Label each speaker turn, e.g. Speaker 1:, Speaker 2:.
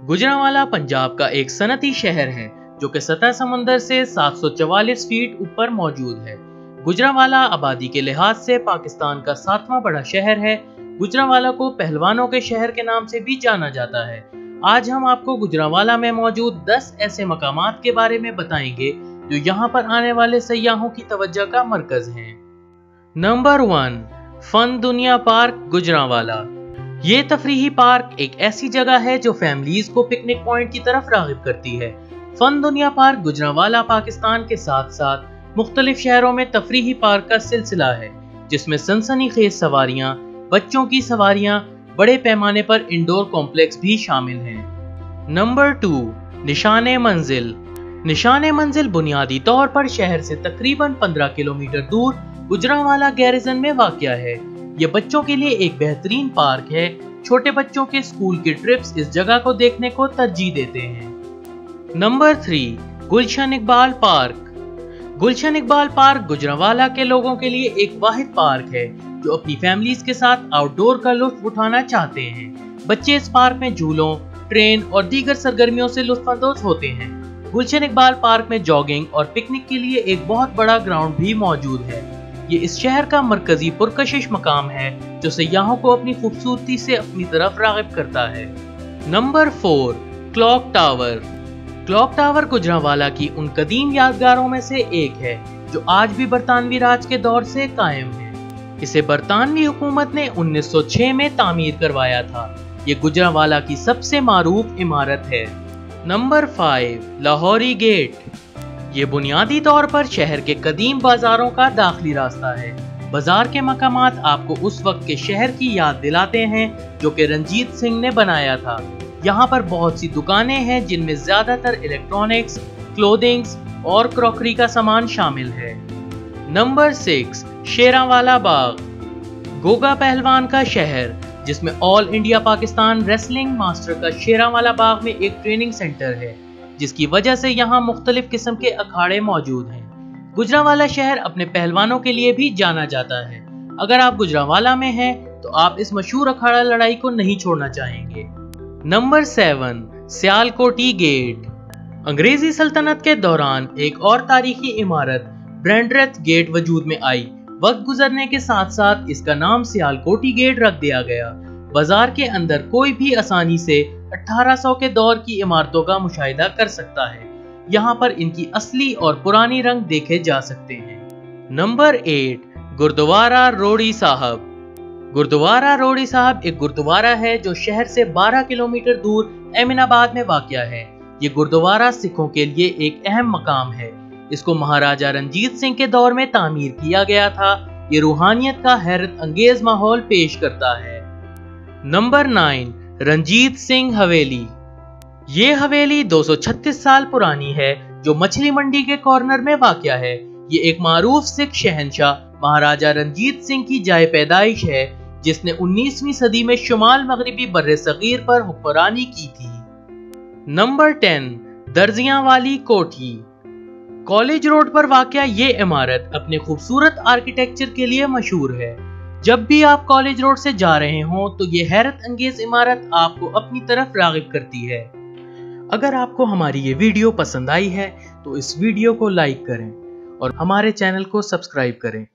Speaker 1: गुजरांवाला पंजाब का एक सनती शहर है जो कि सतह समंदर से 744 फीट ऊपर मौजूद है। गुजरांवाला आबादी के लिहाज से पाकिस्तान का 7वां बड़ा शहर है। गुजरांवाला को पहलवानों के शहर के नाम से भी जाना जाता है। आज हम आपको गुजरांवाला में मौजूद 10 ऐसे मकामात के बारे में बताएंगे जो यहाँ पर आने वाले सयाहों की तवज्जो का मरकज हैं। Number 1, fun Duniya park Gujranwala. ये तफरीही पार्क एक ऐसी जगह है जो फैमिलीज को पिकनिक पॉइंट की तरफ राग़िब करती है। फन दुनिया पार्क गुजरांवाला पाकिस्तान के साथ साथ मुख्तलिफ शहरों में तफरीही पार्क का सिलसिला है, जिसमें सनसनीखेज सवारियां, बच्चों की सवारियां, बड़े पैमाने पर इंडोर कॉम्प्लेक्स भी शामिल हैं। नंबर 2, निशाने मंजिल। निशाने मंजिल बुनियादी तौर पर शहर से तकरीबन 15 किलोमीटर दूर गुजरांवाला गैरिजन में वाक़या है। ये बच्चों के लिए एक बेहतरीन पार्क है। छोटे बच्चों के स्कूल की ट्रिप्स इस जगह को देखने को तरजीह देते हैं। Number 3, Gulshan Iqbal park. Gulshan Iqbal park Gujranwala के लोगों के लिए एक वाहिद पार्क है जो अपनी फैमिलीज के साथ आउटडोर का लुत्फ उठाना चाहते हैं। बच्चे इस पार्क में झूलों, ट्रेन और दीगर सरगर्मियों से लुत्फानंदोज होते हैं। गुलशन इकबाल पार्क में जॉगिंग और पिकनिक के लिए एक बहुत बड़ा ग्राउंड भी मौजूद है। ये इस शहर का मरकजी पुरकशिश मकाम है जो सयाहों को अपनी खूबसूरती से अपनी तरफ राग़िब करता है। Number 4, clock tower. Clock tower Gujranwala की उन कदीम यादगारों में से एक है जो आज भी बरतानवी राज के दौर से कायम है। इसे बरतानवी हुकूमत ने 1906 में तामीर करवाया था। ये गुजरांवाला की सबसे मारूफ इमारत है। Number 5, Lahori gate. ये बुनियादी तौर पर शहर के कदीम बाजारों का दाखिली रास्ता है। बाजार के मकामात आपको उस वक्त के शहर की याद दिलाते हैं जो कि रंजीत सिंह ने बनाया था। यहाँ पर बहुत सी दुकानें हैं जिनमें ज्यादातर इलेक्ट्रॉनिक्स, क्लोथिंग्स और क्रॉकरी का सामान शामिल है। नंबर 6, शेरांवाला बाग। गोगा पहलवान का शहर जिसमें all India Pakistan wrestling master का शेरांवाला बाग में एक ट्रेनिंग सेंटर है, जिसकी वजह से यहाँ मुख्तलिफ किस्म के अखाड़े मौजूद हैं। गुजरांवाला शहर अपने पहलवानों के लिए भी जाना जाता है। अगर आप गुजरांवाला में हैं तो आप इस मशहूर अखाड़ा लड़ाई को नहीं छोड़ना चाहेंगे। Number 7, Sialkoti gate. अंग्रेजी सल्तनत के दौरान एक और तारीखी इमारत ब्रैंडरेथ गेट वजूद में आई। वक्त गुजरने के साथ साथ इसका नाम सियालकोटी गेट रख दिया गया। बाजार के अंदर कोई भी आसानी से 1800 के दौर की इमारतों का मुशाहिदा कर सकता है। यहाँ पर इनकी असली और पुरानी रंग देखे जा सकते हैं। नंबर 8, गुरुद्वारा रोड़ी साहब। गुरुद्वारा रोड़ी साहब एक गुरुद्वारा है जो शहर से 12 किलोमीटर दूर एमिनाबाद में वाक़या है। ये गुरुद्वारा सिखों के लिए एक अहम मकाम है। इसको महाराजा रंजीत सिंह के दौर में तामीर किया गया था। ये रूहानियत का हैरत अंगेज माहौल पेश करता है। नंबर 9, रंजीत सिंह हवेली। ये हवेली 236 साल पुरानी है जो मछली मंडी के कॉर्नर में वाक़या है। ये एक मारूफ सिख शहंशाह महाराजा रंजीत सिंह की जाए पैदाइश है जिसने 19वीं सदी में शुमाल मगरिबी बर्रे सगीर पर हुक्मरानी की थी। नंबर 10, दर्जियां वाली कोठी। कॉलेज रोड पर वाक़या ये इमारत अपने खूबसूरत आर्किटेक्चर के लिए मशहूर है। जब भी आप कॉलेज रोड से जा रहे हों तो ये हैरत अंगेज इमारत आपको अपनी तरफ राग़िब करती है। अगर आपको हमारी ये वीडियो पसंद आई है तो इस वीडियो को लाइक करें और हमारे चैनल को सब्सक्राइब करें।